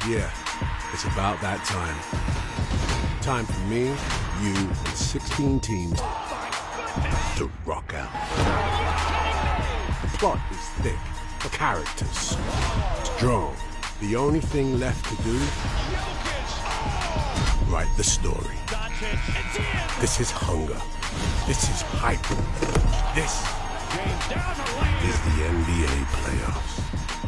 Yeah, it's about that time. Time for me, you, and 16 teams to rock out. The plot is thick, the characters strong. The only thing left to do, write the story. This is hunger. This is hype. This is the NBA playoffs.